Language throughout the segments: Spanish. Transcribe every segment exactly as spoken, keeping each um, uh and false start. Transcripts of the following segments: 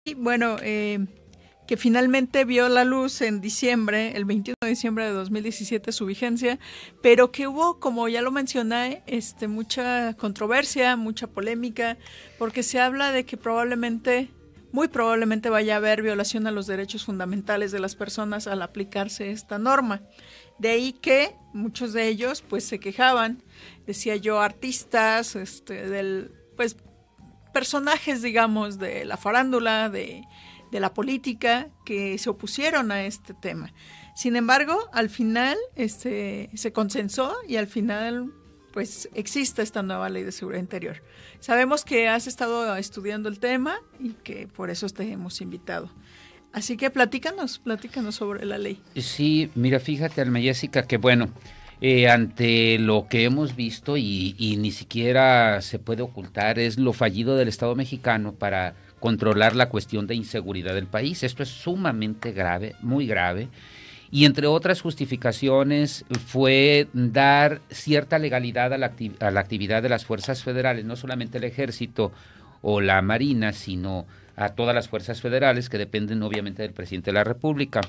Bueno, eh, que finalmente vio la luz en diciembre, el veintiuno de diciembre de dos mil diecisiete, su vigencia, pero que hubo, como ya lo mencioné, este, mucha controversia, mucha polémica, porque se habla de que probablemente, muy probablemente vaya a haber violación a los derechos fundamentales de las personas al aplicarse esta norma. De ahí que muchos de ellos pues se quejaban, decía yo, artistas, este, del, pues personajes, digamos, de la farándula, de de la política, que se opusieron a este tema. Sin embargo, al final este, se consensó y al final pues existe esta nueva ley de seguridad interior. Sabemos que has estado estudiando el tema y que por eso te hemos invitado. Así que platícanos, platícanos sobre la ley. Sí, mira, fíjate, Alma Jessica, que bueno, eh, ante lo que hemos visto y, y ni siquiera se puede ocultar es lo fallido del Estado mexicano para controlar la cuestión de inseguridad del país. Esto es sumamente grave, muy grave, y entre otras justificaciones fue dar cierta legalidad a la, acti- a la actividad de las fuerzas federales, no solamente el Ejército o la Marina, sino a todas las fuerzas federales que dependen obviamente del presidente de la República.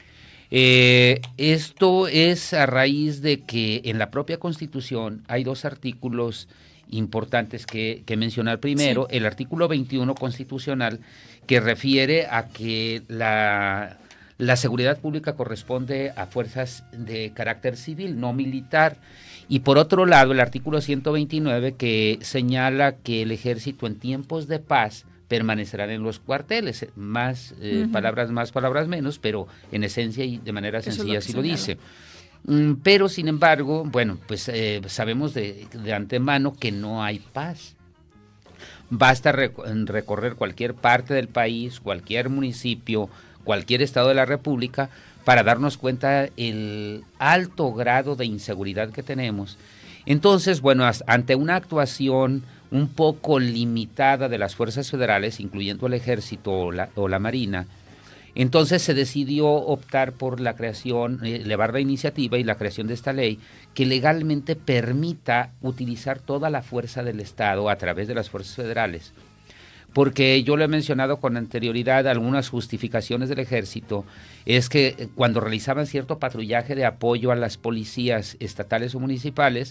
Eh, esto es a raíz de que en la propia Constitución hay dos artículos importantes que, que mencionar. Primero, sí, el artículo veintiuno constitucional, que refiere a que la, la seguridad pública corresponde a fuerzas de carácter civil, no militar. Y por otro lado, el artículo ciento veintinueve, que señala que el ejército en tiempos de paz permanecerán en los cuarteles. Más eh, uh-huh. palabras más, palabras menos, pero en esencia y de manera sencilla así lo dice. Pero, sin embargo, bueno, pues eh, sabemos de, de antemano que no hay paz. Basta rec- recorrer cualquier parte del país, cualquier municipio, cualquier estado de la República, para darnos cuenta el alto grado de inseguridad que tenemos. Entonces, bueno, ante una actuación un poco limitada de las fuerzas federales, incluyendo el Ejército o la, o la Marina, entonces se decidió optar por la creación, elevar la iniciativa y la creación de esta ley que legalmente permita utilizar toda la fuerza del Estado a través de las fuerzas federales. Porque yo lo he mencionado con anterioridad, algunas justificaciones del Ejército, es que cuando realizaban cierto patrullaje de apoyo a las policías estatales o municipales,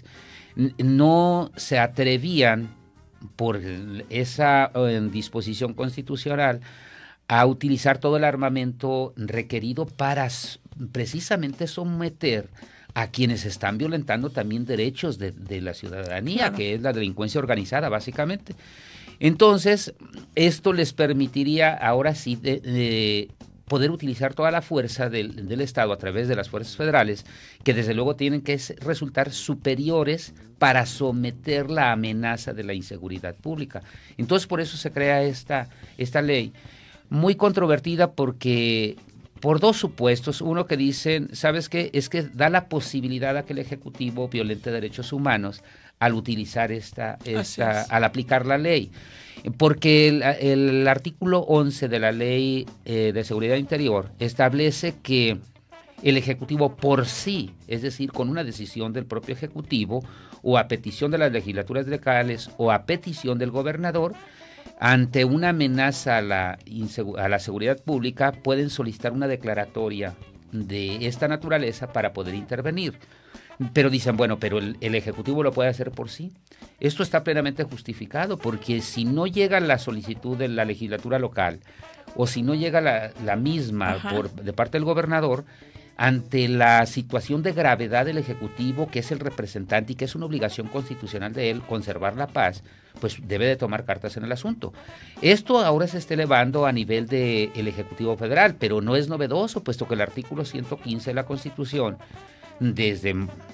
no se atrevían, por esa eh, disposición constitucional, a utilizar todo el armamento requerido para precisamente someter a quienes están violentando también derechos de, de la ciudadanía, claro, que es la delincuencia organizada, básicamente. Entonces, esto les permitiría ahora sí de, de poder utilizar toda la fuerza del, del Estado a través de las fuerzas federales, que desde luego tienen que resultar superiores para someter la amenaza de la inseguridad pública. Entonces, por eso se crea esta, esta ley, muy controvertida porque por dos supuestos. Uno que dicen, ¿sabes qué? Es que da la posibilidad a que el Ejecutivo violente derechos humanos al utilizar esta, esta al aplicar la ley. Porque el, el artículo once de la Ley eh, de Seguridad Interior establece que el Ejecutivo por sí, es decir, con una decisión del propio Ejecutivo o a petición de las legislaturas locales o a petición del gobernador, ante una amenaza a la, a la seguridad pública, pueden solicitar una declaratoria de esta naturaleza para poder intervenir. Pero dicen, bueno, pero el, el Ejecutivo lo puede hacer por sí. Esto está plenamente justificado, porque si no llega la solicitud de la legislatura local o si no llega la, la misma por, de parte del gobernador, ante la situación de gravedad del Ejecutivo, que es el representante y que es una obligación constitucional de él conservar la paz, pues debe de tomar cartas en el asunto. Esto ahora se está elevando a nivel del Ejecutivo Federal, pero no es novedoso, puesto que el artículo ciento quince de la Constitución, desde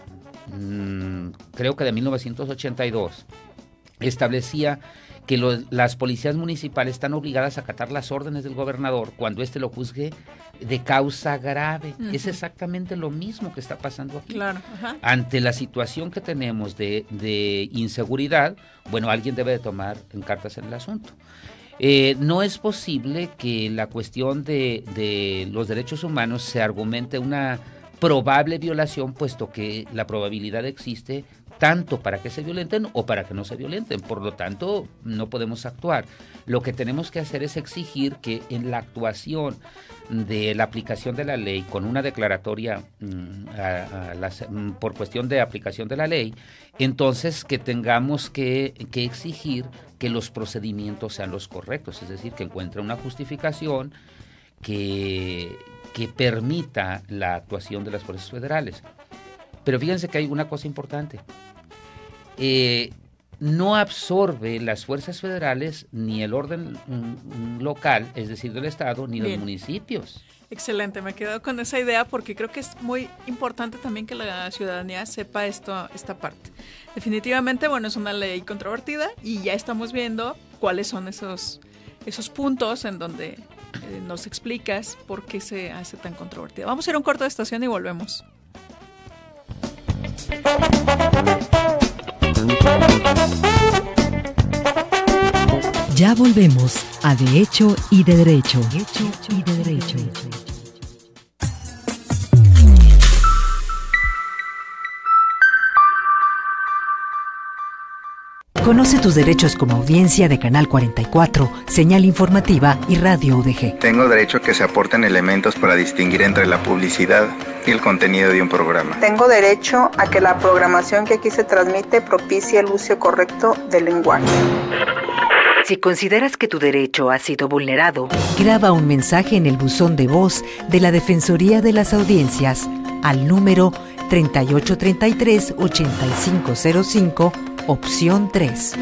mmm, creo que de mil novecientos ochenta y dos, establecía que lo, las policías municipales están obligadas a acatar las órdenes del gobernador cuando éste lo juzgue de causa grave. Uh-huh. Es exactamente lo mismo que está pasando aquí. Claro. Ajá. Ante la situación que tenemos de, de inseguridad, bueno, alguien debe de tomar en cartas en el asunto. Eh, no es posible que la cuestión de, de los derechos humanos se argumente una probable violación, puesto que la probabilidad existe tanto para que se violenten o para que no se violenten. Por lo tanto, no podemos actuar. Lo que tenemos que hacer es exigir que en la actuación de la aplicación de la ley, con una declaratoria mm, a, a las, mm, por cuestión de aplicación de la ley, entonces que tengamos que, que exigir que los procedimientos sean los correctos, es decir, que encuentre una justificación que, que permita la actuación de las fuerzas federales. Pero fíjense que hay una cosa importante. Eh, no absorbe las fuerzas federales ni el orden mm, local, es decir, del Estado, ni Bien. Los municipios. Excelente, me quedo con esa idea porque creo que es muy importante también que la ciudadanía sepa esto, esta parte. Definitivamente, bueno, es una ley controvertida y ya estamos viendo cuáles son esos, esos puntos en donde eh, nos explicas por qué se hace tan controvertida. Vamos a ir a un corto de estación y volvemos. Ya volvemos a De Hecho y de Derecho. De Hecho y de Derecho. Conoce tus derechos como audiencia de Canal cuarenta y cuatro, Señal Informativa y Radio U D G. Tengo derecho a que se aporten elementos para distinguir entre la publicidad y el contenido de un programa. Tengo derecho a que la programación que aquí se transmite propicie el uso correcto del lenguaje. Si consideras que tu derecho ha sido vulnerado, graba un mensaje en el buzón de voz de la Defensoría de las Audiencias al número treinta y ocho treinta y tres ochenta y cinco cero cinco, opción tres.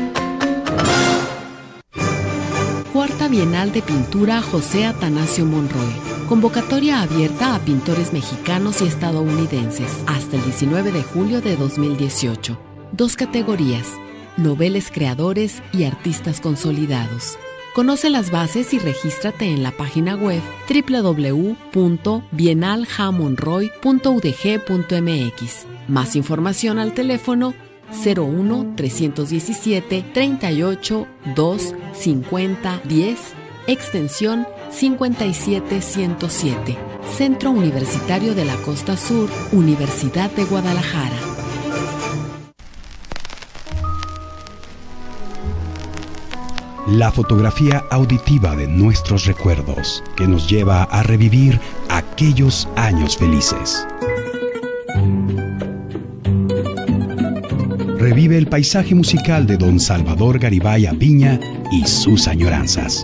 Cuarta Bienal de Pintura José Atanasio Monroy. Convocatoria abierta a pintores mexicanos y estadounidenses hasta el diecinueve de julio de dos mil dieciocho. Dos categorías: noveles creadores y artistas consolidados. Conoce las bases y regístrate en la página web doble u doble u doble u punto bienal ja monroy punto u d g punto m x. Más información al teléfono cero uno tres uno siete treinta y ocho dos cincuenta diez, extensión cincuenta y siete ciento siete. Centro Universitario de la Costa Sur, Universidad de Guadalajara. La fotografía auditiva de nuestros recuerdos, que nos lleva a revivir aquellos años felices. Revive el paisaje musical de don Salvador Garibay Apiña y sus añoranzas.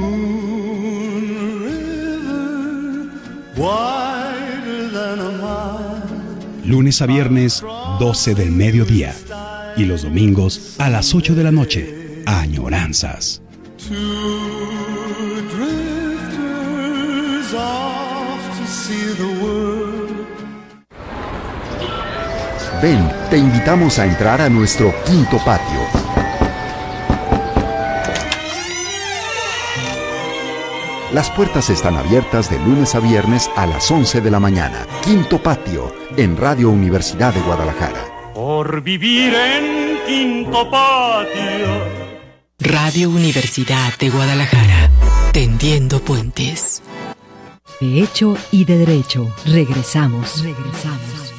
Lunes a viernes, doce del mediodía. Y los domingos, a las ocho de la noche. Añoranzas. Ven, te invitamos a entrar a nuestro quinto patio. Las puertas están abiertas de lunes a viernes a las once de la mañana. Quinto Patio, en Radio Universidad de Guadalajara. Por vivir en Quinto Patio. Radio Universidad de Guadalajara, tendiendo puentes. De Hecho y de Derecho. Regresamos. Regresamos.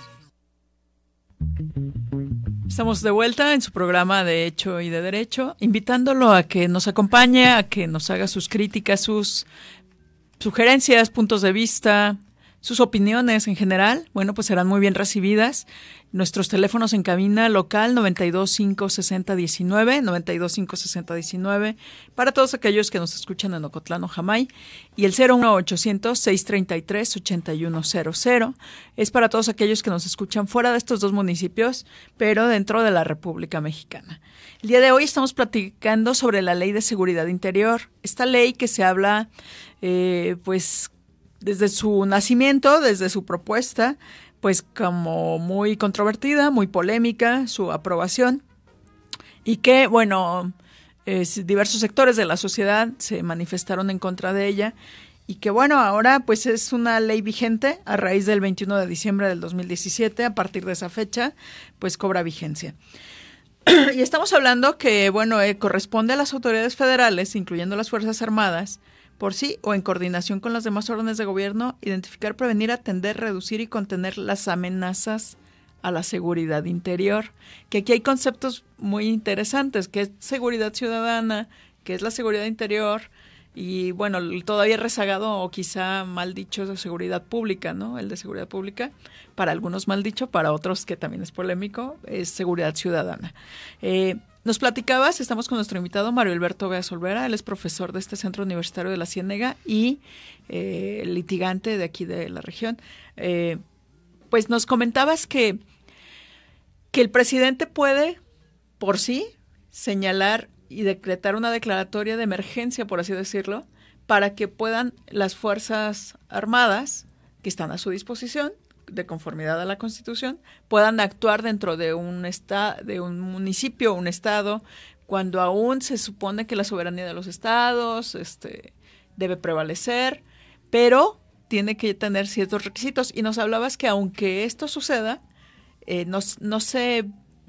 Estamos de vuelta en su programa de Hecho y de Derecho, invitándolo a que nos acompañe, a que nos haga sus críticas, sus sugerencias, puntos de vista, sus opiniones en general. Bueno, pues serán muy bien recibidas. Nuestros teléfonos en cabina local noventa y dos cinco sesenta diecinueve, noventa y dos cinco sesenta diecinueve, para todos aquellos que nos escuchan en Ocotlán o Jamay, y el cero uno ochocientos seiscientos treinta y tres ochenta y uno cero cero es para todos aquellos que nos escuchan fuera de estos dos municipios, pero dentro de la República Mexicana. El día de hoy estamos platicando sobre la Ley de Seguridad Interior, esta ley que se habla, eh, pues, desde su nacimiento, desde su propuesta, pues como muy controvertida, muy polémica, su aprobación, y que, bueno, eh, diversos sectores de la sociedad se manifestaron en contra de ella, y que, bueno, ahora pues es una ley vigente a raíz del veintiuno de diciembre del dos mil diecisiete, a partir de esa fecha, pues cobra vigencia. Y estamos hablando que, bueno, eh, corresponde a las autoridades federales, incluyendo las Fuerzas Armadas, por sí o en coordinación con las demás órdenes de gobierno, identificar, prevenir, atender, reducir y contener las amenazas a la seguridad interior, que aquí hay conceptos muy interesantes, que es seguridad ciudadana, que es la seguridad interior, y bueno, todavía rezagado o quizá mal dicho de seguridad pública, ¿no? El de seguridad pública, para algunos mal dicho, para otros que también es polémico, es seguridad ciudadana. Eh, nos platicabas, estamos con nuestro invitado Mario Alberto Beas Olvera, él es profesor de este Centro Universitario de la Ciénega y eh, litigante de aquí de la región. Eh, pues nos comentabas que, que el presidente puede, por sí, señalar y decretar una declaratoria de emergencia, por así decirlo, para que puedan las Fuerzas Armadas, que están a su disposición, de conformidad a la Constitución, puedan actuar dentro de un esta, de un municipio, un estado, cuando aún se supone que la soberanía de los estados este, debe prevalecer, pero tiene que tener ciertos requisitos. Y nos hablabas que aunque esto suceda, eh, no, no se...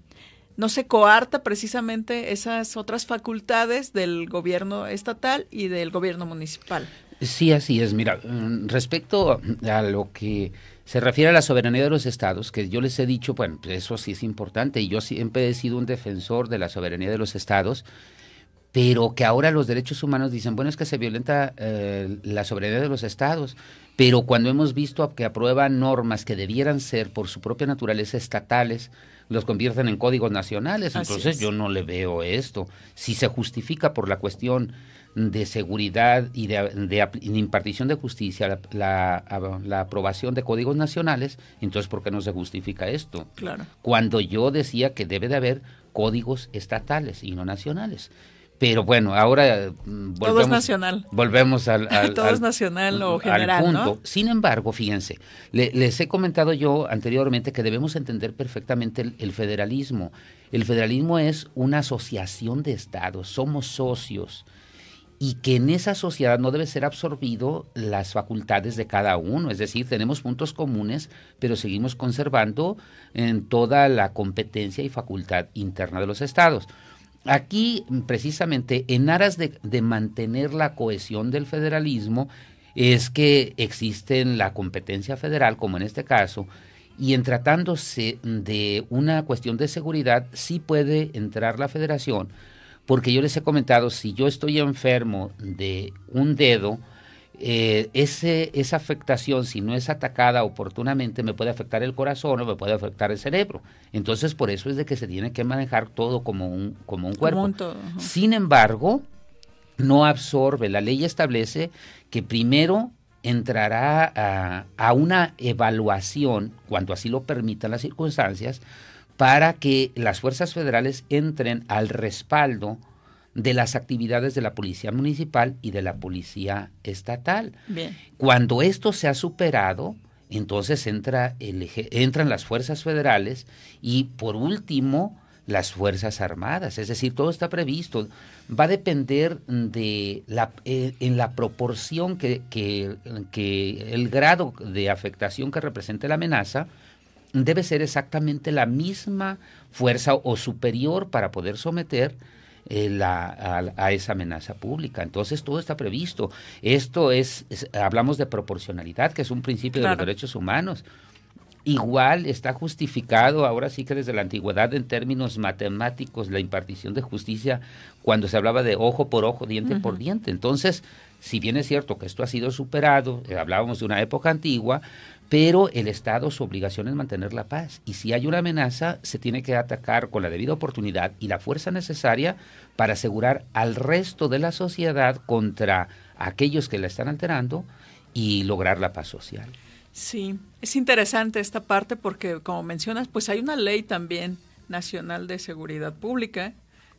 no se coarta precisamente esas otras facultades del gobierno estatal y del gobierno municipal. Sí, así es. Mira, respecto a lo que se refiere a la soberanía de los estados, que yo les he dicho, bueno, pues eso sí es importante, y yo siempre he sido un defensor de la soberanía de los estados, pero que ahora los derechos humanos dicen, bueno, es que se violenta eh, la soberanía de los estados, pero cuando hemos visto que aprueban normas que debieran ser por su propia naturaleza estatales, los convierten en códigos nacionales. Así Entonces es. yo no le veo esto. Si se justifica por la cuestión de seguridad y de, de, de impartición de justicia la, la, la aprobación de códigos nacionales, entonces ¿por qué no se justifica esto? Claro. Cuando yo decía que debe de haber códigos estatales y no nacionales. Pero bueno, ahora volvemos, todo es nacional. Volvemos al, al todo al, es nacional o general, al punto. ¿no? Sin embargo, fíjense, le, les he comentado yo anteriormente que debemos entender perfectamente el, el federalismo. El federalismo es una asociación de estados, somos socios, y que en esa sociedad no debe ser absorbido las facultades de cada uno, es decir, tenemos puntos comunes, pero seguimos conservando en toda la competencia y facultad interna de los estados. Aquí, precisamente, en aras de, de mantener la cohesión del federalismo, es que existe la competencia federal, como en este caso, y en tratándose de una cuestión de seguridad, sí puede entrar la federación, porque yo les he comentado, si yo estoy enfermo de un dedo, eh, ese, esa afectación, si no es atacada oportunamente, me puede afectar el corazón o me puede afectar el cerebro. Entonces, por eso es de que se tiene que manejar todo como un, como un cuerpo. Como un todo, uh-huh. Sin embargo, no absorbe. La ley establece que primero entrará a, a una evaluación, cuando así lo permitan las circunstancias, para que las fuerzas federales entren al respaldo de las actividades de la policía municipal y de la policía estatal. Bien. Cuando esto se ha superado, entonces entra el, entran las fuerzas federales y, por último, las Fuerzas Armadas. Es decir, todo está previsto. Va a depender de la, eh, en la proporción que, que, que el grado de afectación que represente la amenaza debe ser exactamente la misma fuerza o superior para poder someter eh, la, a, a esa amenaza pública. Entonces todo está previsto. Esto es, es hablamos de proporcionalidad, que es un principio Claro. de los derechos humanos. Igual está justificado, ahora sí que desde la antigüedad en términos matemáticos, la impartición de justicia cuando se hablaba de ojo por ojo, diente Uh-huh. por diente. Entonces, si bien es cierto que esto ha sido superado, eh, hablábamos de una época antigua, pero el Estado, su obligación es mantener la paz. Y si hay una amenaza, se tiene que atacar con la debida oportunidad y la fuerza necesaria para asegurar al resto de la sociedad contra aquellos que la están alterando y lograr la paz social. Sí, es interesante esta parte porque, como mencionas, pues hay una ley también nacional de seguridad pública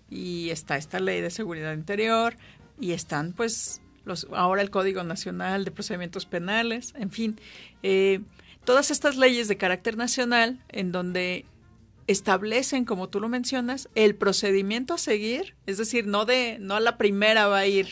y está esta ley de seguridad interior y están pues los ahora el Código Nacional de Procedimientos Penales, en fin, eh, todas estas leyes de carácter nacional en donde establecen, como tú lo mencionas, el procedimiento a seguir, es decir, no de no a la primera va a ir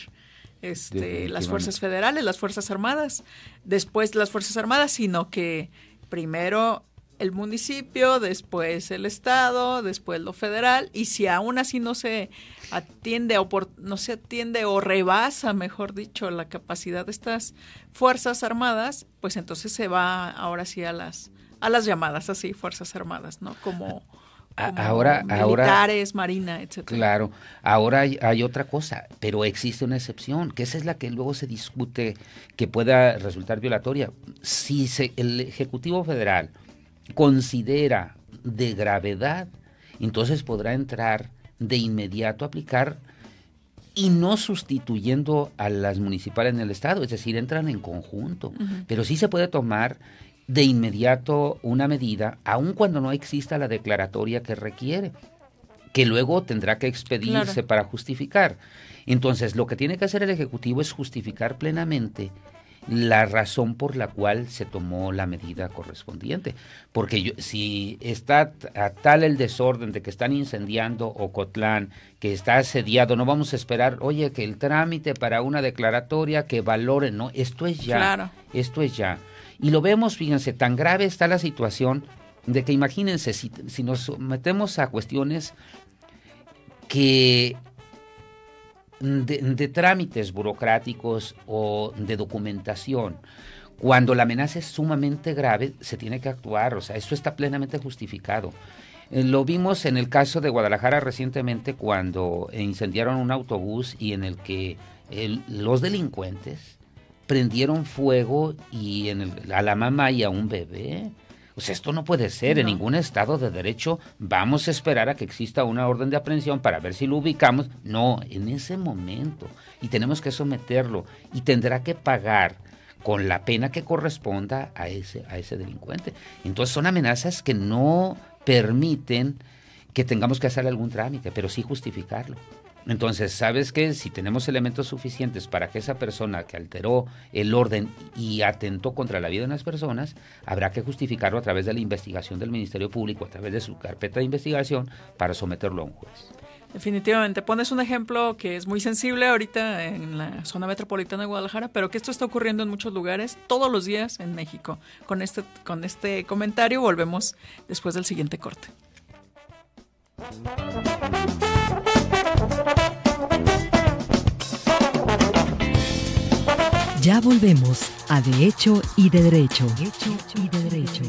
este, las fuerzas federales, las fuerzas armadas, después las fuerzas armadas, sino que primero el municipio, después el estado, después lo federal, y si aún así no se atiende o por, no se atiende o rebasa, mejor dicho, la capacidad de estas fuerzas armadas, pues entonces se va ahora sí a las a las llamadas así, Fuerzas Armadas, ¿no? Como, como ahora, militares, ahora, Marina, etcétera. Claro, ahora hay, hay otra cosa, pero existe una excepción, que esa es la que luego se discute que pueda resultar violatoria. Si se, el Ejecutivo Federal considera de gravedad, entonces podrá entrar de inmediato a aplicar y no sustituyendo a las municipales en el estado, es decir, entran en conjunto, uh-huh. pero sí se puede tomar de inmediato una medida, aun cuando no exista la declaratoria que requiere, que luego tendrá que expedirse claro. para justificar. Entonces, lo que tiene que hacer el Ejecutivo es justificar plenamente la razón por la cual se tomó la medida correspondiente. Porque yo, si está a tal el desorden de que están incendiando Ocotlán, que está asediado, no vamos a esperar, oye, que el trámite para una declaratoria que valore, no, esto es ya, claro. esto es ya. Y lo vemos, fíjense, tan grave está la situación de que imagínense, si, si nos metemos a cuestiones que De, de trámites burocráticos o de documentación, cuando la amenaza es sumamente grave, se tiene que actuar, o sea, eso está plenamente justificado. Eh, lo vimos en el caso de Guadalajara recientemente cuando incendiaron un autobús y en el que el, los delincuentes prendieron fuego y en el, a la mamá y a un bebé. O sea, esto no puede ser. No. En ningún Estado de Derecho vamos a esperar a que exista una orden de aprehensión para ver si lo ubicamos. No, en ese momento. Y tenemos que someterlo. Y tendrá que pagar con la pena que corresponda a ese, a ese delincuente. Entonces son amenazas que no permiten que tengamos que hacer algún trámite, pero sí justificarlo. Entonces, ¿sabes qué? Si tenemos elementos suficientes para que esa persona que alteró el orden y atentó contra la vida de unas personas, habrá que justificarlo a través de la investigación del Ministerio Público, a través de su carpeta de investigación, para someterlo a un juez. Definitivamente. Pones un ejemplo que es muy sensible ahorita en la zona metropolitana de Guadalajara, pero que esto está ocurriendo en muchos lugares todos los días en México. Con este, con este comentario volvemos después del siguiente corte. Ya volvemos a De Hecho y de Derecho. De Hecho y de Derecho.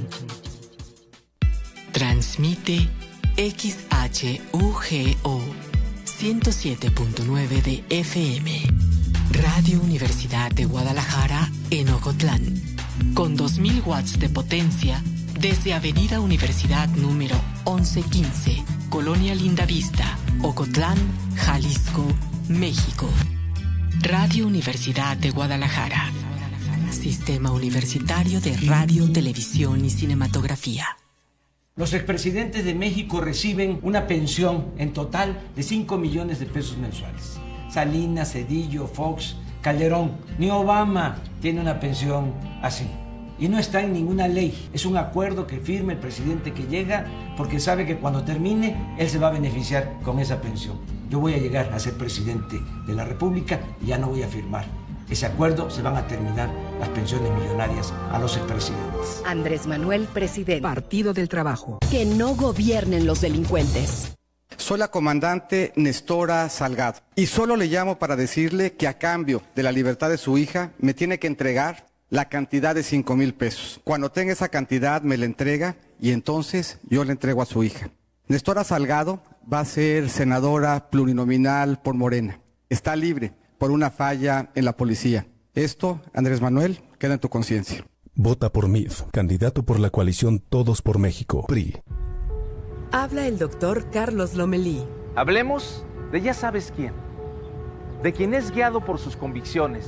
Transmite X H U G O ciento siete punto nueve de F M. Radio Universidad de Guadalajara en Ocotlán. Con dos mil watts de potencia desde Avenida Universidad número once quince, Colonia Lindavista, Ocotlán, Jalisco, México. Radio Universidad de Guadalajara. Sistema Universitario de Radio, Televisión y Cinematografía. Los expresidentes de México reciben una pensión en total de cinco millones de pesos mensuales. Salinas, Cedillo, Fox, Calderón, ni Obama tiene una pensión así. Y no está en ninguna ley. Es un acuerdo que firma el presidente que llega porque sabe que cuando termine, él se va a beneficiar con esa pensión. Yo voy a llegar a ser presidente de la República y ya no voy a firmar ese acuerdo, se van a terminar las pensiones millonarias a los expresidentes. Andrés Manuel, presidente. Partido del Trabajo. Que no gobiernen los delincuentes. Soy la comandante Nestora Salgado y solo le llamo para decirle que a cambio de la libertad de su hija me tiene que entregar la cantidad de cinco mil pesos. Cuando tenga esa cantidad me la entrega y entonces yo le entrego a su hija. Nestora Salgado va a ser senadora plurinominal por Morena. Está libre por una falla en la policía. Esto, Andrés Manuel, queda en tu conciencia. Vota por M I F, candidato por la coalición Todos por México, P R I. Habla el doctor Carlos Lomelí. Hablemos de ya sabes quién. De quien es guiado por sus convicciones.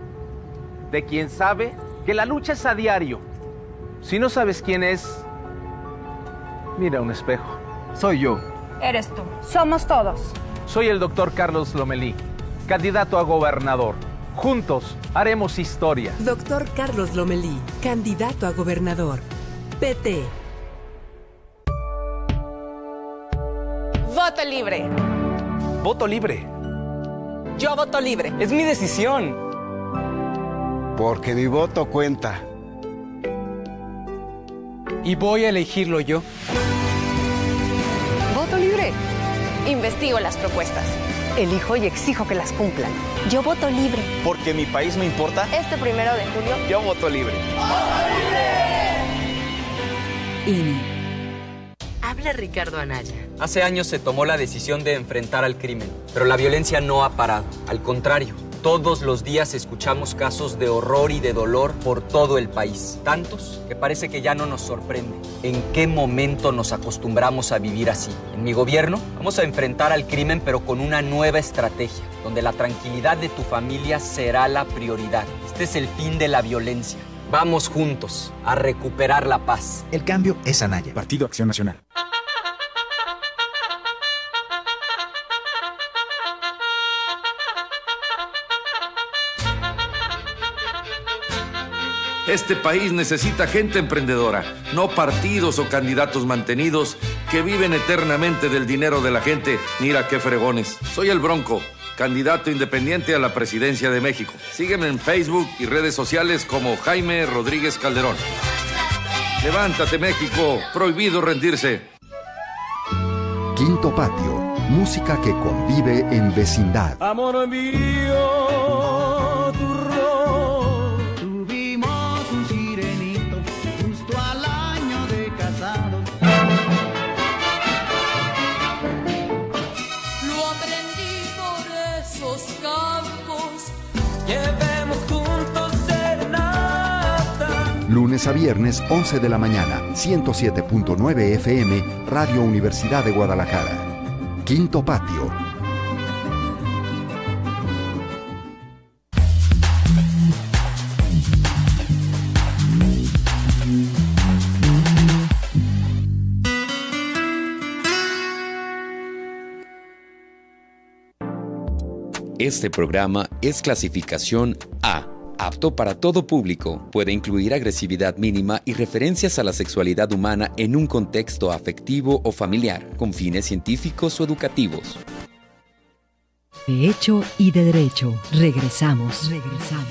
De quien sabe que la lucha es a diario. Si no sabes quién es, mira un espejo. Soy yo. Eres tú. Somos todos. Soy el doctor Carlos Lomelí, candidato a gobernador. Juntos haremos historia. Doctor Carlos Lomelí, candidato a gobernador. P T. Voto libre. Voto libre. Yo voto libre. Es mi decisión. Porque mi voto cuenta. Y voy a elegirlo yo. Voto libre. Investigo las propuestas. Elijo y exijo que las cumplan. Yo voto libre. Porque mi país me importa. Este primero de julio. Yo voto libre. ¡Voto libre! I N E. Habla Ricardo Anaya. Hace años se tomó la decisión de enfrentar al crimen, pero la violencia no ha parado. Al contrario, todos los días escuchamos casos de horror y de dolor por todo el país. Tantos que parece que ya no nos sorprende. ¿En qué momento nos acostumbramos a vivir así? En mi gobierno vamos a enfrentar al crimen, pero con una nueva estrategia, donde la tranquilidad de tu familia será la prioridad. Este es el fin de la violencia. Vamos juntos a recuperar la paz. El cambio es Anaya. Partido Acción Nacional. Este país necesita gente emprendedora, no partidos o candidatos mantenidos que viven eternamente del dinero de la gente. Mira qué fregones. Soy el Bronco, candidato independiente a la presidencia de México. Sígueme en Facebook y redes sociales como Jaime Rodríguez Calderón. Levántate, México, prohibido rendirse. Quinto Patio, música que convive en vecindad. Amor mío, tu rol. Tuvimos un sirenito justo al año de casados. Lo aprendí por esos campos. Llevemos juntos serenata. Lunes a viernes, once de la mañana, ciento siete punto nueve F M, Radio Universidad de Guadalajara. Quinto Patio. Este programa es clasificación A, apto para todo público. Puede incluir agresividad mínima y referencias a la sexualidad humana en un contexto afectivo o familiar, con fines científicos o educativos. De hecho y de derecho. Regresamos. Regresamos.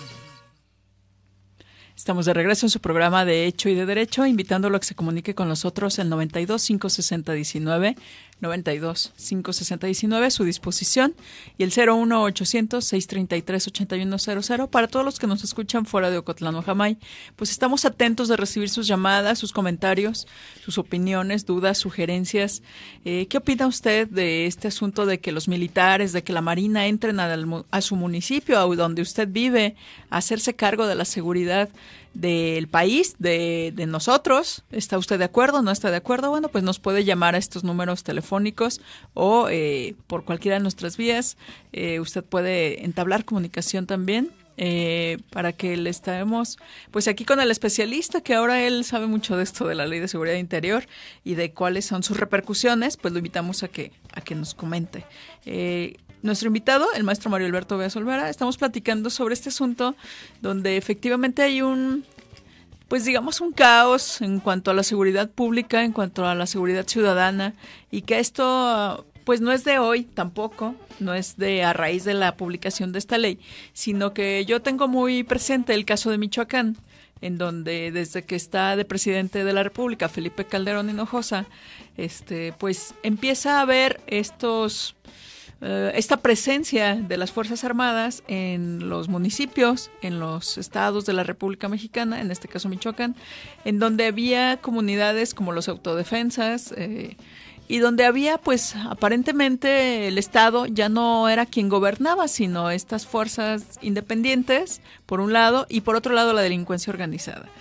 Estamos de regreso en su programa de Hecho y de Derecho, invitándolo a que se comunique con nosotros el noventa y dos, cinco sesenta, diecinueve, noventa y dos, cinco sesenta, diecinueve, a su disposición, y el cero uno ochocientos, seiscientos treinta y tres, ochenta y uno cero cero. Para todos los que nos escuchan fuera de Ocotlán o Jamay, pues estamos atentos de recibir sus llamadas, sus comentarios, sus opiniones, dudas, sugerencias. Eh, ¿Qué opina usted de este asunto de que los militares, de que la Marina entren a, a su municipio, a donde usted vive, a hacerse cargo de la seguridad del país, de, de nosotros? ¿Está usted de acuerdo? ¿No está de acuerdo? Bueno, pues nos puede llamar a estos números telefónicos o eh, por cualquiera de nuestras vías. Eh, usted puede entablar comunicación también eh, para que le estemos pues aquí con el especialista, que ahora él sabe mucho de esto de la Ley de Seguridad Interior y de cuáles son sus repercusiones. Pues lo invitamos a que, a que nos comente. Eh, Nuestro invitado, el maestro Mario Alberto Beas Olvera, estamos platicando sobre este asunto donde efectivamente hay un, pues digamos un caos en cuanto a la seguridad pública, en cuanto a la seguridad ciudadana, y que esto pues no es de hoy tampoco, no es de a raíz de la publicación de esta ley, sino que yo tengo muy presente el caso de Michoacán, en donde desde que está de presidente de la República Felipe Calderón Hinojosa, este, pues empieza a haber estos... Uh, esta presencia de las Fuerzas Armadas en los municipios, en los estados de la República Mexicana, en este caso Michoacán, en donde había comunidades como los autodefensas eh, y donde había, pues, aparentemente el Estado ya no era quien gobernaba, sino estas fuerzas independientes, por un lado, y por otro lado la delincuencia organizada.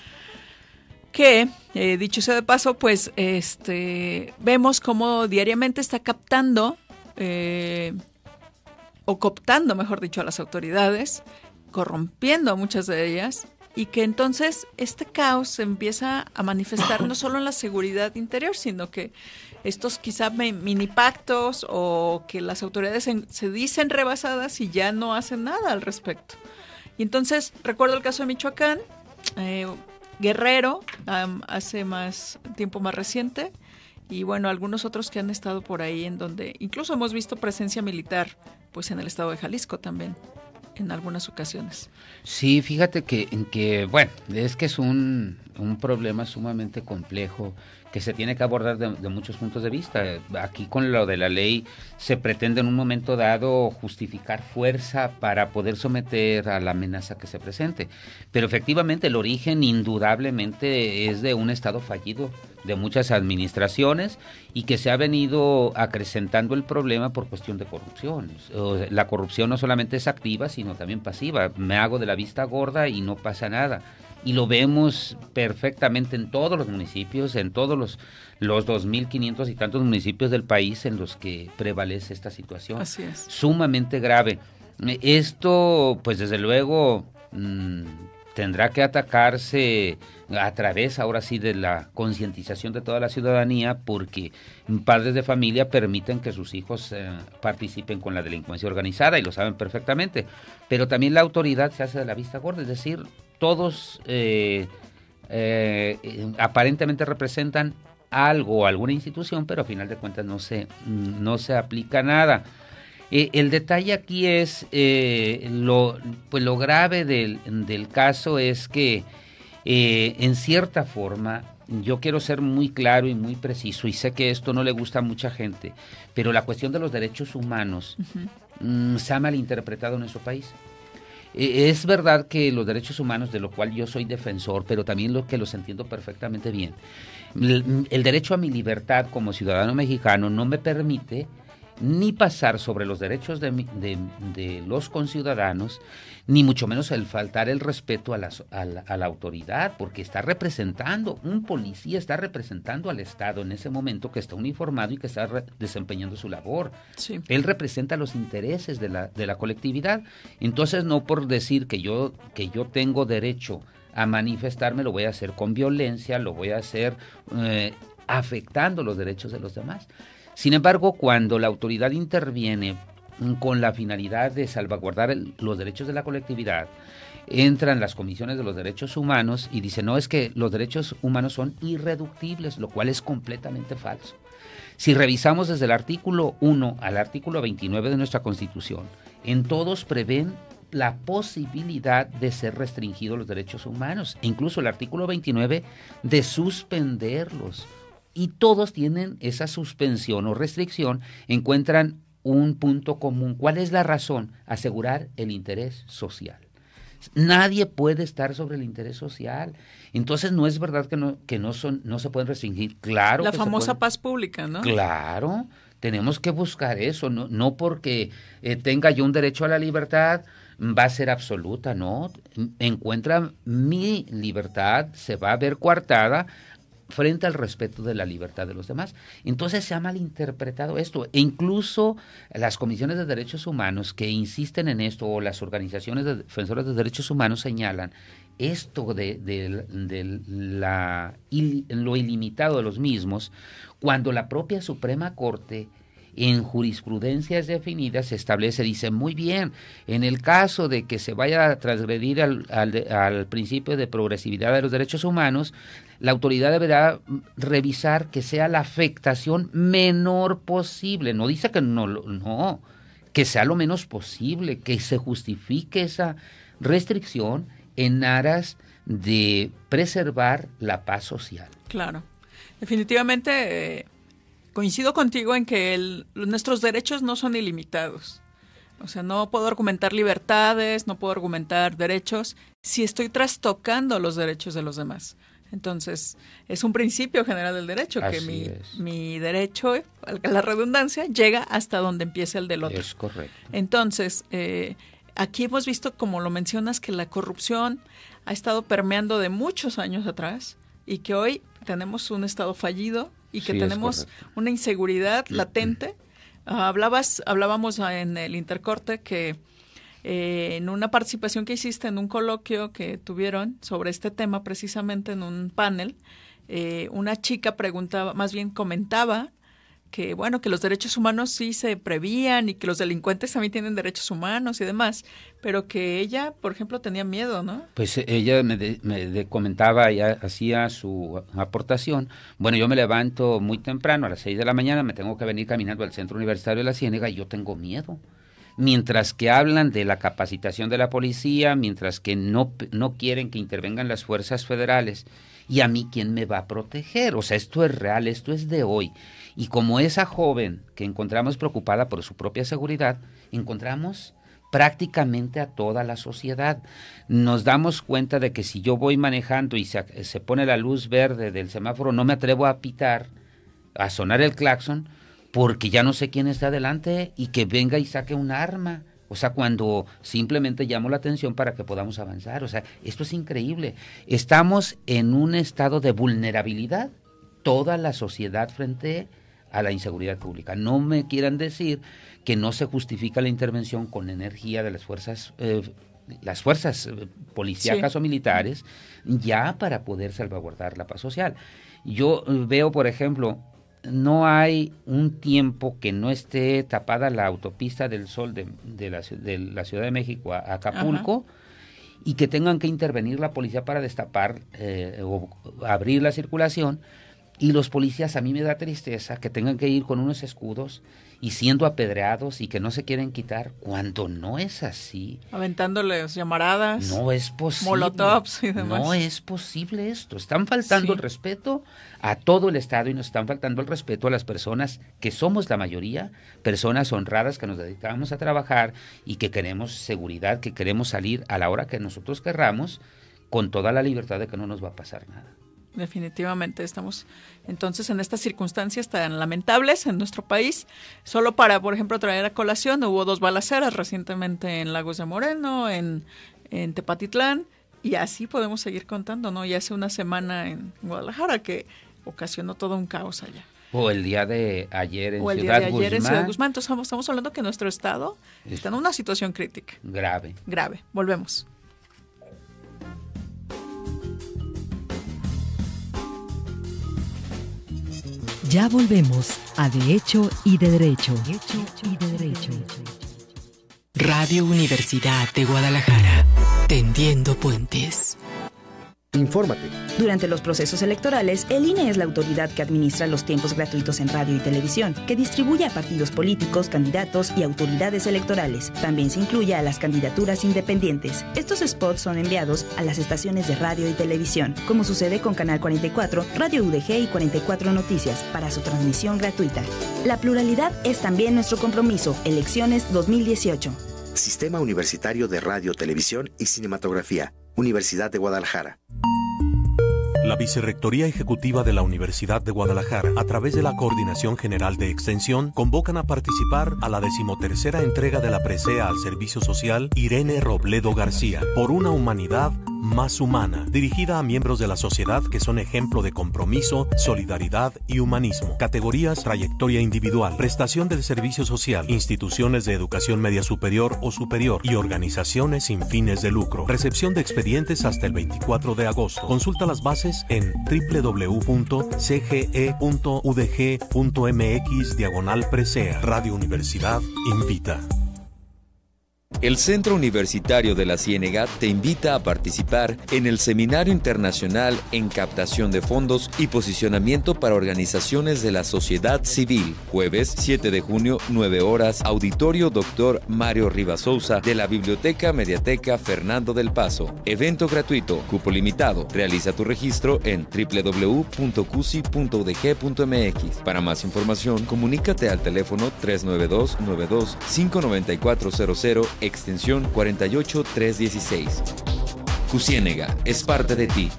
Que, eh, dicho sea de paso, pues, este, vemos cómo diariamente está captando Eh, o cooptando, mejor dicho, a las autoridades, corrompiendo a muchas de ellas, y que entonces este caos se empieza a manifestar no solo en la seguridad interior, sino que estos quizá mini pactos o que las autoridades se, se dicen rebasadas y ya no hacen nada al respecto. Y entonces recuerdo el caso de Michoacán, eh, Guerrero, um, hace más tiempo más reciente, y bueno, algunos otros que han estado por ahí, en donde incluso hemos visto presencia militar, pues en el estado de Jalisco también, en algunas ocasiones. Sí, fíjate que, que bueno, es que es un, un problema sumamente complejo que se tiene que abordar de, de muchos puntos de vista. Aquí con lo de la ley se pretende en un momento dado justificar fuerza para poder someter a la amenaza que se presente. Pero efectivamente el origen indudablemente es de un Estado fallido, de muchas administraciones, y que se ha venido acrecentando el problema por cuestión de corrupción. La corrupción no solamente es activa, sino también pasiva. Me hago de la vista gorda y no pasa nada. Y lo vemos perfectamente en todos los municipios, en todos los, los dos mil quinientos y tantos municipios del país en los que prevalece esta situación. Así es. Sumamente grave. Esto, pues desde luego, mmm, tendrá que atacarse a través, ahora sí, de la concientización de toda la ciudadanía, porque padres de familia permiten que sus hijos eh, participen con la delincuencia organizada, y lo saben perfectamente. Pero también la autoridad se hace de la vista gorda, es decir, todos eh, eh, aparentemente representan algo o alguna institución, pero a final de cuentas no se, no se aplica nada. Eh, el detalle aquí es, eh, lo, pues lo grave del, del caso es que eh, en cierta forma, yo quiero ser muy claro y muy preciso, y sé que esto no le gusta a mucha gente, pero la cuestión de los derechos humanos uh-huh. mmm, se ha malinterpretado en nuestro país. Es verdad que los derechos humanos, de lo cual yo soy defensor, pero también lo que los entiendo perfectamente bien. El, el derecho a mi libertad como ciudadano mexicano no me permite ni pasar sobre los derechos de, de, de los conciudadanos, ni mucho menos el faltar el respeto a la, a, la, a la autoridad, porque está representando, un policía está representando al Estado en ese momento, que está uniformado y que está re, desempeñando su labor. Sí. Él representa los intereses de la, de la colectividad. Entonces, no por decir que yo, que yo tengo derecho a manifestarme, lo voy a hacer con violencia, lo voy a hacer eh, afectando los derechos de los demás. Sin embargo, cuando la autoridad interviene con la finalidad de salvaguardar el, los derechos de la colectividad, entran las comisiones de los derechos humanos y dicen, no, es que los derechos humanos son irreductibles, lo cual es completamente falso. Si revisamos desde el artículo uno al artículo veintinueve de nuestra Constitución, en todos prevén la posibilidad de ser restringidos los derechos humanos, e incluso el artículo veintinueve de suspenderlos. Y todos tienen esa suspensión o restricción, encuentran un punto común. ¿Cuál es la razón? Asegurar el interés social. Nadie puede estar sobre el interés social. Entonces no es verdad que no, que no, son, no se pueden restringir. Claro. La que famosa se paz pública, ¿no? Claro, tenemos que buscar eso. No, no porque eh, tenga yo un derecho a la libertad va a ser absoluta, no. Encuentra mi libertad, se va a ver coartada frente al respeto de la libertad de los demás. Entonces se ha malinterpretado esto, e incluso las comisiones de derechos humanos que insisten en esto, o las organizaciones de defensoras de derechos humanos señalan esto de, de, de la, il, lo ilimitado de los mismos, cuando la propia Suprema Corte en jurisprudencias definidas se establece, dice, muy bien, en el caso de que se vaya a transgredir al, al, al principio de progresividad de los derechos humanos, la autoridad deberá revisar que sea la afectación menor posible. No dice que no, no, que sea lo menos posible, que se justifique esa restricción en aras de preservar la paz social. Claro, definitivamente eh, coincido contigo en que el, nuestros derechos no son ilimitados. O sea, no puedo argumentar libertades, no puedo argumentar derechos si estoy trastocando los derechos de los demás. Entonces, es un principio general del derecho, Así que mi, es. mi derecho, valga la redundancia, llega hasta donde empieza el del otro. Es correcto. Entonces, eh, aquí hemos visto, como lo mencionas, que la corrupción ha estado permeando de muchos años atrás y que hoy tenemos un Estado fallido y que Sí, tenemos una inseguridad latente. Uh, hablabas, hablábamos en el intercorte que Eh, en una participación que hiciste en un coloquio que tuvieron sobre este tema, precisamente en un panel, eh, una chica preguntaba, más bien comentaba que, bueno, que los derechos humanos sí se prevían y que los delincuentes también tienen derechos humanos y demás, pero que ella, por ejemplo, tenía miedo, ¿no? Pues ella me, de, me de comentaba, ya hacía su aportación. Bueno, yo me levanto muy temprano, a las seis de la mañana, me tengo que venir caminando al Centro Universitario de la Ciénega y yo tengo miedo. Mientras que hablan de la capacitación de la policía, mientras que no, no quieren que intervengan las fuerzas federales ¿Y a mí quién me va a proteger? O sea, esto es real, esto es de hoy. Y como esa joven que encontramos preocupada por su propia seguridad, encontramos prácticamente a toda la sociedad. Nos damos cuenta de que si yo voy manejando y se, se pone la luz verde del semáforo, no me atrevo a pitar, a sonar el claxon, porque ya no sé quién está delante y que venga y saque un arma. O sea, cuando simplemente llamo la atención para que podamos avanzar. O sea, esto es increíble. Estamos en un estado de vulnerabilidad, toda la sociedad frente a la inseguridad pública. No me quieran decir que no se justifica la intervención con energía de las fuerzas, eh, las fuerzas eh, policíacas sí. o militares, ya para poder salvaguardar la paz social. Yo eh, veo, por ejemplo, no hay un tiempo que no esté tapada la autopista del Sol de, de, la, de la Ciudad de México a, a Acapulco, Ajá. y que tengan que intervenir la policía para destapar eh, o abrir la circulación, y los policías, a mí me da tristeza que tengan que ir con unos escudos y siendo apedreados y que no se quieren quitar, cuando no es así. Aventándoles llamaradas. No es posible. Molotovs y demás. No es posible esto. Están faltando sí. el respeto a todo el Estado y nos están faltando el respeto a las personas que somos la mayoría, personas honradas que nos dedicamos a trabajar y que queremos seguridad, que queremos salir a la hora que nosotros querramos, con toda la libertad de que no nos va a pasar nada. Definitivamente estamos entonces en estas circunstancias tan lamentables en nuestro país. Solo para, por ejemplo, traer a colación, hubo dos balaceras recientemente en Lagos de Moreno, en, en Tepatitlán, y así podemos seguir contando, ¿no? Y hace una semana en Guadalajara que ocasionó todo un caos allá. O el día de ayer en o el Ciudad día de ayer Guzmán. en Ciudad Guzmán. Entonces estamos hablando que nuestro estado es está en una situación crítica. Grave. Grave. Volvemos. Ya volvemos a De Hecho y de Derecho. De Hecho y de Derecho. Radio Universidad de Guadalajara. Tendiendo puentes. Infórmate. Durante los procesos electorales, el I N E es la autoridad que administra los tiempos gratuitos en radio y televisión, que distribuye a partidos políticos, candidatos y autoridades electorales. También se incluye a las candidaturas independientes. Estos spots son enviados a las estaciones de radio y televisión, como sucede con Canal cuarenta y cuatro, Radio U D G y cuarenta y cuatro Noticias, para su transmisión gratuita. La pluralidad es también nuestro compromiso. Elecciones dos mil dieciocho. Sistema Universitario de Radio, Televisión y Cinematografía. Universidad de Guadalajara. La Vicerrectoría Ejecutiva de la Universidad de Guadalajara, a través de la Coordinación General de Extensión, convocan a participar a la decimotercera entrega de la presea al Servicio Social Irene Robledo García, por una humanidad más humana, dirigida a miembros de la sociedad que son ejemplo de compromiso, solidaridad y humanismo. Categorías: trayectoria individual, prestación del servicio social, instituciones de educación media superior o superior y organizaciones sin fines de lucro. Recepción de expedientes hasta el veinticuatro de agosto. Consulta las bases en doble u doble u doble u punto c g e punto u d g punto m x diagonal presea. Radio Universidad invita. El Centro Universitario de la Ciénega te invita a participar en el Seminario Internacional en Captación de Fondos y Posicionamiento para Organizaciones de la Sociedad Civil. Jueves siete de junio, nueve horas, Auditorio Doctor Mario Rivasouza de la Biblioteca Mediateca Fernando del Paso. Evento gratuito, cupo limitado. Realiza tu registro en doble u doble u doble u punto cusi punto u d g punto m x. Para más información, comunícate al teléfono tres nueve dos, nueve dos cinco nueve cuatro cero cero, extensión cuarenta y ocho trescientos dieciséis. Cusiénega es parte de ti.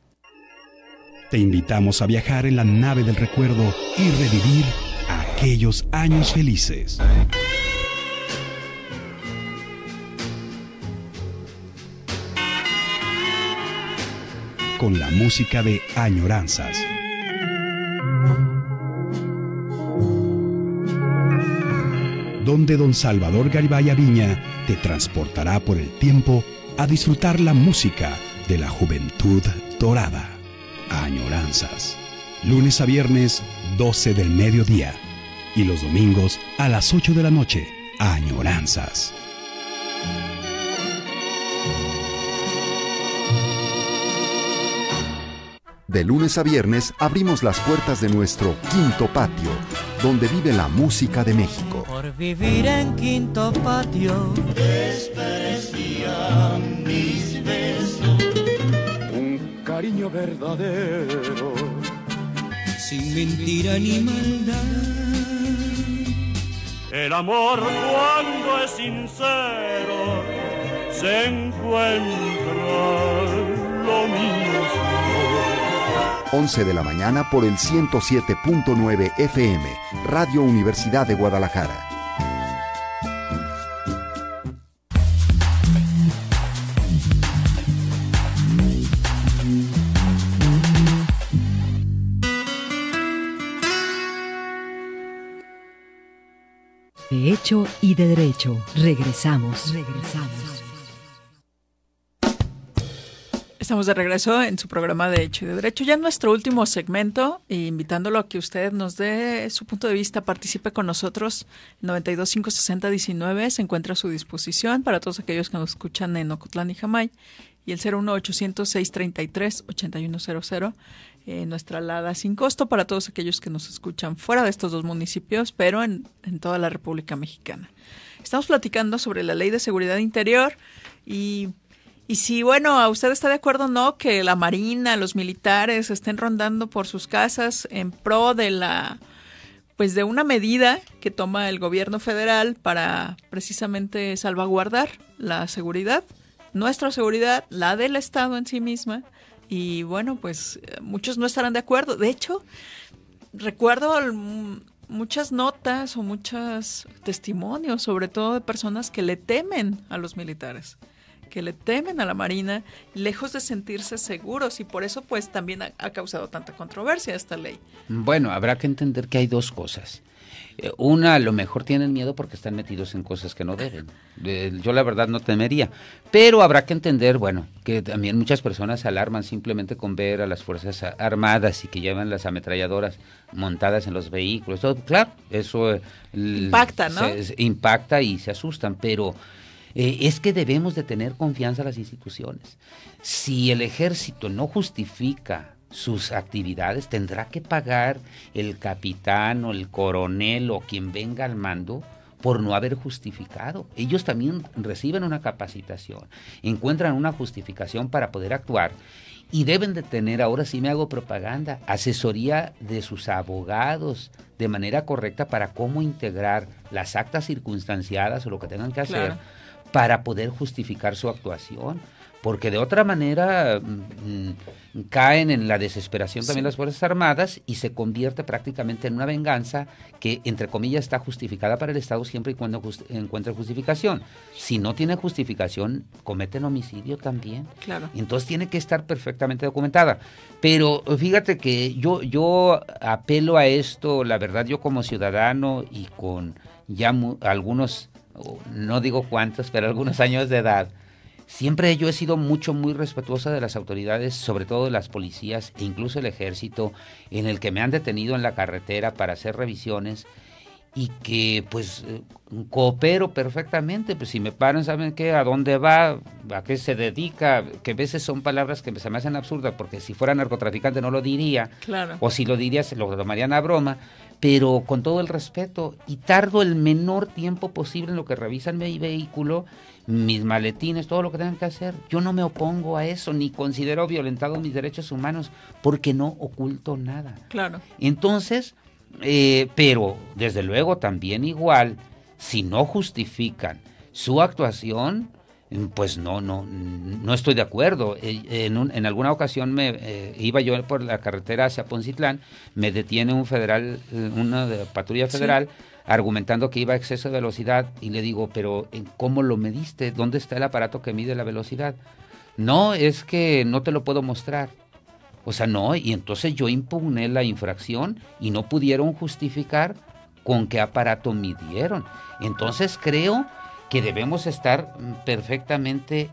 Te invitamos a viajar en la nave del recuerdo y revivir aquellos años felices. Con la música de Añoranzas. Donde don Salvador Garibay Aviña te transportará por el tiempo a disfrutar la música de la juventud dorada. Añoranzas. Lunes a viernes, doce del mediodía. Y los domingos a las ocho de la noche. Añoranzas. De lunes a viernes abrimos las puertas de nuestro Quinto Patio, donde vive la música de México. Por vivir en Quinto Patio desprecian mis besos. Un cariño cariño verdadero, sin mentira ni maldad. El amor cuando es sincero se encuentra lo mismo. once de la mañana por el ciento siete punto nueve F M, Radio Universidad de Guadalajara. De hecho y de derecho. Regresamos. Regresamos. Estamos de regreso en su programa de Hecho y de Derecho. Ya en nuestro último segmento, e invitándolo a que usted nos dé su punto de vista, participe con nosotros. noventa y dos, cinco sesenta, diecinueve se encuentra a su disposición para todos aquellos que nos escuchan en Ocotlán y Jamay. Y el cero uno ochocientos, seiscientos treinta y tres, ochenta y uno cero cero, eh, nuestra alada sin costo para todos aquellos que nos escuchan fuera de estos dos municipios, pero en, en toda la República Mexicana. Estamos platicando sobre la Ley de Seguridad Interior y... Y si, bueno, a usted está de acuerdo o no que la Marina, los militares estén rondando por sus casas en pro de la, pues de una medida que toma el gobierno federal para precisamente salvaguardar la seguridad, nuestra seguridad, la del Estado en sí misma. Y bueno, pues muchos no estarán de acuerdo. De hecho, recuerdo muchas notas o muchos testimonios, sobre todo de personas que le temen a los militares, que le temen a la Marina, lejos de sentirse seguros, y por eso pues también ha, ha causado tanta controversia esta ley. Bueno, habrá que entender que hay dos cosas. Una, a lo mejor tienen miedo porque están metidos en cosas que no deben. Yo la verdad no temería, pero habrá que entender, bueno, que también muchas personas se alarman simplemente con ver a las Fuerzas Armadas y que llevan las ametralladoras montadas en los vehículos. Todo, claro, eso impacta, ¿no? Se, se impacta y se asustan, pero Eh, es que debemos de tener confianza en las instituciones. Si el ejército no justifica sus actividades, tendrá que pagar el capitán o el coronel o quien venga al mando por no haber justificado. Ellos también reciben una capacitación, encuentran una justificación para poder actuar y deben de tener, ahora sí me hago propaganda, asesoría de sus abogados de manera correcta para cómo integrar las actas circunstanciadas o lo que tengan que hacer. Claro. Para poder justificar su actuación, porque de otra manera mmm, caen en la desesperación también sí. las Fuerzas Armadas y se convierte prácticamente en una venganza que, entre comillas, está justificada para el Estado siempre y cuando just- encuentre justificación. Si no tiene justificación, cometen homicidio también. Claro. Entonces tiene que estar perfectamente documentada. Pero fíjate que yo, yo apelo a esto, la verdad, yo como ciudadano y con ya mu- algunos... no digo cuántos, pero algunos años de edad, siempre yo he sido mucho, muy respetuosa de las autoridades, sobre todo de las policías e incluso el ejército, en el que me han detenido en la carretera para hacer revisiones y que pues coopero perfectamente. Pues si me paran, ¿saben qué? ¿A dónde va? ¿A qué se dedica? Que a veces son palabras que se me hacen absurdas, porque si fuera narcotraficante no lo diría, claro. O si lo diría se lo tomarían a broma, pero con todo el respeto, y tardo el menor tiempo posible en lo que revisan mi vehículo, mis maletines, todo lo que tengan que hacer. Yo no me opongo a eso, ni considero violentado mis derechos humanos, porque no oculto nada. Claro. Entonces, eh, pero desde luego también igual, si no justifican su actuación, pues no, no, no estoy de acuerdo. En, un, en alguna ocasión me eh, iba yo por la carretera hacia Poncitlán, me detiene un federal, una de patrulla federal, sí. argumentando que iba a exceso de velocidad, y le digo, pero ¿cómo lo mediste? ¿Dónde está el aparato que mide la velocidad? No, es que no te lo puedo mostrar. O sea, no, y entonces yo impugné la infracción y no pudieron justificar con qué aparato midieron. Entonces creo que debemos estar perfectamente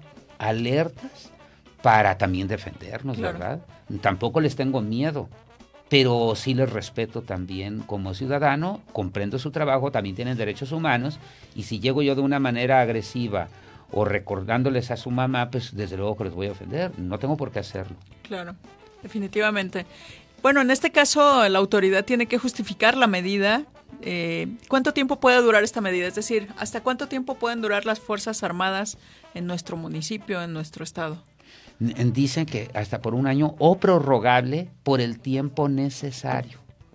alertas para también defendernos, claro. ¿verdad? Tampoco les tengo miedo, pero sí les respeto también como ciudadano, comprendo su trabajo, también tienen derechos humanos, y si llego yo de una manera agresiva o recordándoles a su mamá, pues desde luego que les voy a ofender, no tengo por qué hacerlo. Claro, definitivamente. Bueno, en este caso la autoridad tiene que justificar la medida. Eh, ¿Cuánto tiempo puede durar esta medida? Es decir, ¿hasta cuánto tiempo pueden durar las Fuerzas Armadas en nuestro municipio, en nuestro estado? Dicen que hasta por un año o prorrogable por el tiempo necesario.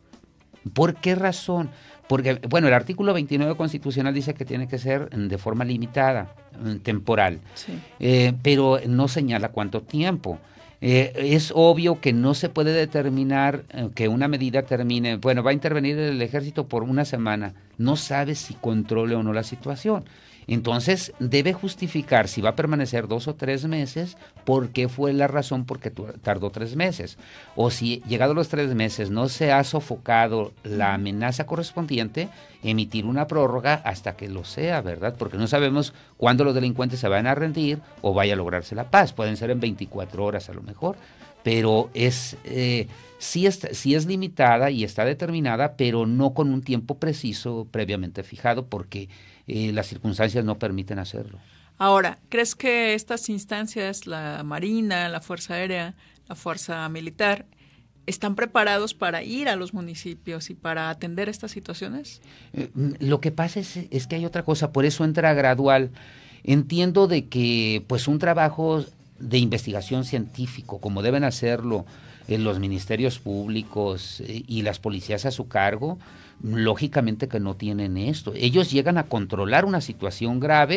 ¿Por qué razón? Porque, bueno, el artículo veintinueve constitucional dice que tiene que ser de forma limitada, temporal, sí. eh, pero no señala cuánto tiempo. Eh, es obvio que no se puede determinar eh, que una medida termine, bueno, va a intervenir el ejército por una semana, no sabe si controle o no la situación. Entonces debe justificar si va a permanecer dos o tres meses, por qué fue la razón por qué tardó tres meses. O si llegado los tres meses no se ha sofocado la amenaza correspondiente, emitir una prórroga hasta que lo sea, ¿verdad? Porque no sabemos cuándo los delincuentes se van a rendir o vaya a lograrse la paz. Pueden ser en veinticuatro horas a lo mejor, pero es eh, sí, es, sí es limitada y está determinada, pero no con un tiempo preciso previamente fijado, porque Eh, las circunstancias no permiten hacerlo. Ahora, ¿crees que estas instancias, la Marina, la Fuerza Aérea, la Fuerza Militar, están preparados para ir a los municipios y para atender estas situaciones? Eh, lo que pasa es, es que hay otra cosa, por eso entra gradual. Entiendo de que pues un trabajo de investigación científico, como deben hacerlo en los ministerios públicos eh, y las policías a su cargo, lógicamente que no tienen esto. Ellos llegan a controlar una situación grave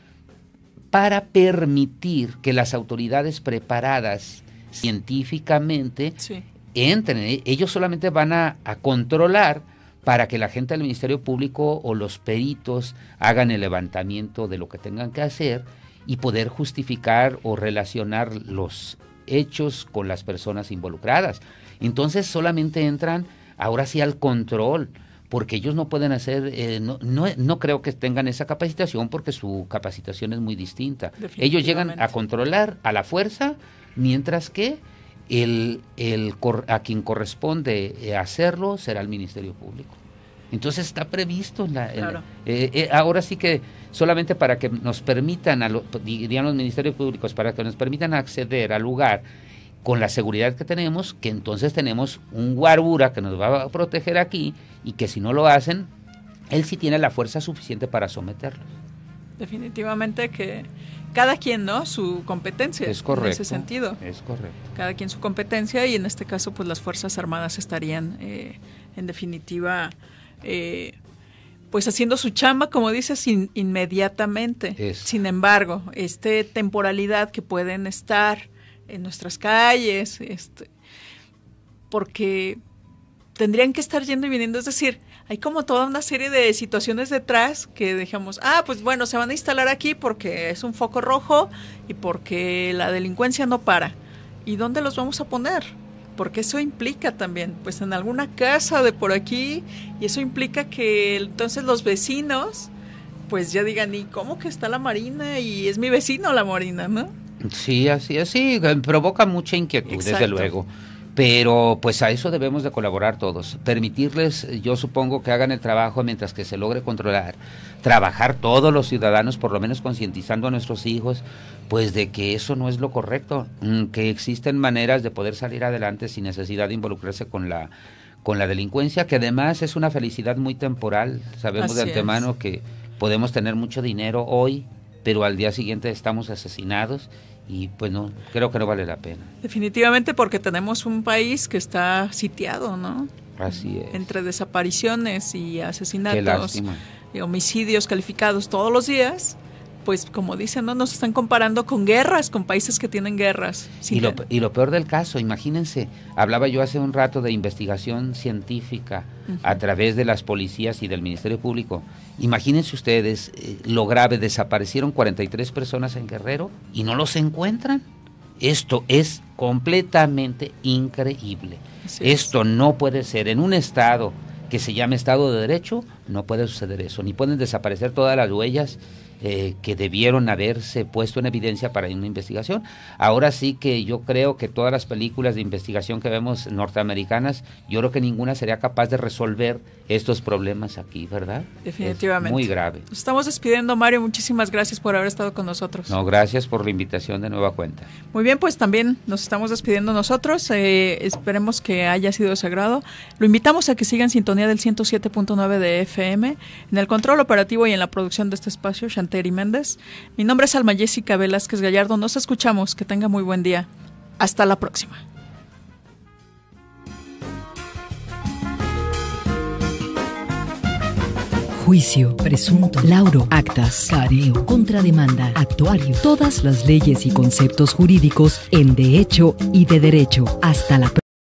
para permitir que las autoridades preparadas científicamente sí. entren. Ellos solamente van a, a controlar para que la gente del Ministerio Público o los peritos hagan el levantamiento de lo que tengan que hacer y poder justificar o relacionar los hechos con las personas involucradas. Entonces solamente entran ahora sí al control, porque ellos no pueden hacer, eh, no, no, no creo que tengan esa capacitación, porque su capacitación es muy distinta. Ellos llegan a controlar a la fuerza, mientras que el, el a quien corresponde hacerlo será el Ministerio Público. Entonces está previsto en la, claro. en, eh, eh, ahora sí que solamente para que nos permitan, a lo, dirían los ministerios públicos, para que nos permitan acceder al lugar con la seguridad que tenemos, que entonces tenemos un guarura que nos va a proteger aquí, y que si no lo hacen, él sí tiene la fuerza suficiente para someterlos. Definitivamente que cada quien, ¿no? Su competencia. Es correcto. En ese sentido. Es correcto. Cada quien su competencia, y en este caso, pues las Fuerzas Armadas estarían, eh, en definitiva, eh, pues haciendo su chamba, como dices, in, inmediatamente. Es. Sin embargo, este temporalidad que pueden estar en nuestras calles, este, porque tendrían que estar yendo y viniendo, es decir, hay como toda una serie de situaciones detrás que dejamos, ah, pues bueno, se van a instalar aquí porque es un foco rojo y porque la delincuencia no para. ¿Y dónde los vamos a poner? Porque eso implica también, pues en alguna casa de por aquí, y eso implica que entonces los vecinos, pues ya digan, ¿y cómo que está la Marina? Y es mi vecino la Marina, ¿no? Sí, así, así, provoca mucha inquietud, exacto, desde luego. Pero pues a eso debemos de colaborar todos, permitirles, yo supongo, que hagan el trabajo mientras que se logre controlar, trabajar todos los ciudadanos, por lo menos concientizando a nuestros hijos, pues de que eso no es lo correcto, que existen maneras de poder salir adelante sin necesidad de involucrarse con la con la delincuencia, que además es una felicidad muy temporal. Sabemos así de antemano es. Que podemos tener mucho dinero hoy, pero al día siguiente estamos asesinados. Y pues no, creo que no vale la pena. Definitivamente, porque tenemos un país que está sitiado, ¿no? Así es. Entre desapariciones y asesinatos y homicidios calificados todos los días, pues como dicen, ¿no? Nos están comparando con guerras, con países que tienen guerras. Y lo, y lo peor del caso, imagínense, hablaba yo hace un rato de investigación científica uh-huh. a través de las policías y del Ministerio Público. Imagínense ustedes, eh, lo grave, desaparecieron cuarenta y tres personas en Guerrero y no los encuentran. Esto es completamente increíble. Así Esto es. No puede ser. En un estado que se llama Estado de Derecho, no puede suceder eso. Ni pueden desaparecer todas las huellas Eh, que debieron haberse puesto en evidencia para una investigación. Ahora sí que yo creo que todas las películas de investigación que vemos norteamericanas, yo creo que ninguna sería capaz de resolver estos problemas aquí, ¿verdad? Definitivamente. Es muy grave. Nos estamos despidiendo, Mario. Muchísimas gracias por haber estado con nosotros. No, gracias por la invitación de nueva cuenta. Muy bien, pues también nos estamos despidiendo nosotros. Eh, esperemos que haya sido de su agrado. Lo invitamos a que siga en sintonía del ciento siete punto nueve de F M. En el control operativo y en la producción de este espacio, Chantal Santeri Méndez. Mi nombre es Alma Jessica Velázquez Gallardo. Nos escuchamos. Que tenga muy buen día. Hasta la próxima. Juicio, presunto, lauro, actas, careo, contrademanda, actuario, todas las leyes y conceptos jurídicos en de hecho y de derecho. Hasta la próxima.